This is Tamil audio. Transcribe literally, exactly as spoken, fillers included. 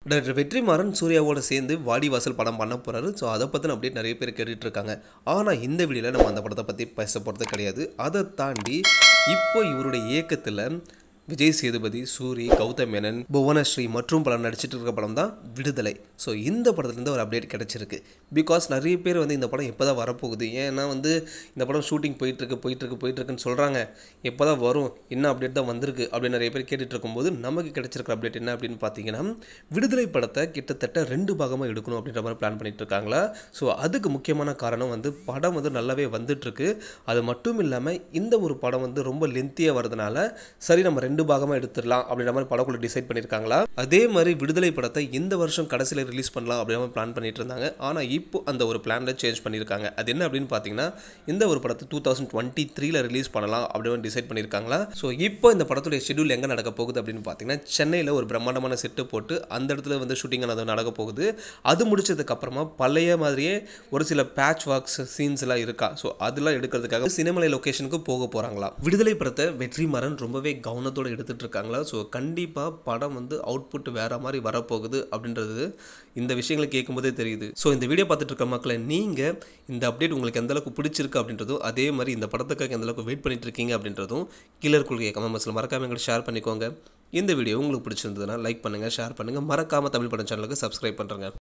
டாக்டர் வெற்றிமாறன் சூர்யாவோட சேர்ந்து வாடிவாசல் படம் பண்ண போகிறாரு. ஸோ அதை பற்றின அப்டேட் நிறைய பேர் கேட்டுட்டு இருக்காங்க. ஆனால் இந்த வீடியோவில் நம்ம அந்த படத்தை பற்றி பேச போகிறது கிடையாது. அதை தாண்டி இப்போ இவருடைய இயக்கத்தில் விஜய் சேதுபதி, சூரி, கௌதம் மேனன், புவனஸ்ரீ மற்றும் பலர் நடிச்சிட்டு இருக்க படம் தான் விடுதலை. ஸோ இந்த படத்துலேருந்து ஒரு அப்டேட் கிடச்சிருக்கு. பிகாஸ் நிறைய பேர் வந்து இந்த படம் எப்போ தான் வரப்போகுது, ஏன்னா வந்து இந்த படம் ஷூட்டிங் போயிட்டுருக்கு போயிட்டுருக்கு போயிட்டுருக்குன்னு சொல்கிறாங்க, எப்போ தான் வரும், என்ன அப்டேட் தான் வந்திருக்கு அப்படின்னு நிறைய பேர் கேட்டுட்டு இருக்கும்போது நமக்கு கிடச்சிருக்கிற அப்டேட் என்ன அப்படின்னு பார்த்தீங்கன்னா, விடுதலை படத்தை கிட்டத்தட்ட ரெண்டு பாகமாக எடுக்கணும் அப்படின்ற மாதிரி பிளான் பண்ணிட்டு இருக்காங்களா. ஸோ அதுக்கு முக்கியமான காரணம் வந்து படம் வந்து நல்லாவே வந்துட்டுருக்கு. அது மட்டும் இல்லாமல் இந்த ஒரு படம் வந்து ரொம்ப லென்த்தியாக வரதுனால சரி நம்ம ரெண்டு பாகமாக எடுத்துடலாம் அப்படின்ற மாதிரி படக்குள்ள டிசைட் பண்ணியிருக்காங்களா. அதே மாதிரி விடுதலை படத்தை இந்த வருஷம் கடைசியில் ரிலீஸ் பண்ணலாம் அப்படின்ற மாதிரி பிளான் பண்ணிட்டு இருந்தாங்க. ஆனால் இப்போ அந்த ஒரு பிளானில் சேஞ்ச் பண்ணியிருக்காங்க. அது என்ன அப்படின்னு பார்த்தீங்கன்னா, இந்த ஒரு படத்தை டூ தௌசண்ட் டுவெண்ட்டி த்ரீல ரிலீஸ் பண்ணலாம் அப்படின்னு டிசைட் பண்ணியிருக்காங்களா. ஸோ இப்போ இந்த படத்துடைய ஷெடியூல் எங்கே நடக்க போகுது அப்படின்னு பார்த்தீங்கன்னா, சென்னையில் ஒரு பிரம்மாண்டமான செட்டு போட்டு அந்த இடத்துல வந்து ஷூட்டிங் நடக்க போகுது. அது முடிச்சதுக்கு அப்புறமா பழைய மாதிரியே ஒரு சில பேட்ச் ஒர்க்ஸ் சீன்ஸ் எல்லாம் இருக்கா. ஸோ அதெல்லாம் எடுக்கிறதுக்காக சினிமலை லொகேஷனுக்கு போக போகிறாங்களா. விடுதலை படத்தை வெற்றிமாறன் ரொம்பவே கவனத்தோடு எடுத்துட்டு இருக்காங்களா. ஸோ கண்டிப்பாக படம் வந்து அவுட்புட் வேற மாதிரி வரப்போகுது அப்படின்றது இந்த விஷயங்களை கேட்கும்போதே தெரியுது. ஸோ இந்த வீடியோ பார்த்துட்டு இருக்க மக்களை நீங்கள் இந்த அப்டேட் உங்களுக்கு எந்த அளவுக்கு பிடிச்சிருக்கு அப்படின்றதும், அதே மாதிரி இந்த படத்துக்காக எந்த அளவுக்கு வெயிட் பண்ணிட்டு இருக்கீங்க அப்படின்றதும் கீழே கொள்கை கமெண்ட்ஸில் மறக்காம எங்களுக்கு ஷேர் பண்ணிக்கோங்க. இந்த வீடியோ உங்களுக்கு பிடிச்சிருந்ததுன்னா லைக் பண்ணுங்கள், ஷேர் பண்ணுங்கள், மறக்காமல் தமிழ் படம் சேனலுக்கு சப்ஸ்கிரைப் பண்ணுறேங்க.